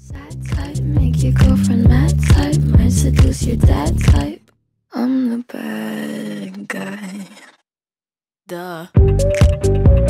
Sad type, make your girlfriend mad type, might seduce your dad type. I'm the bad guy. Duh.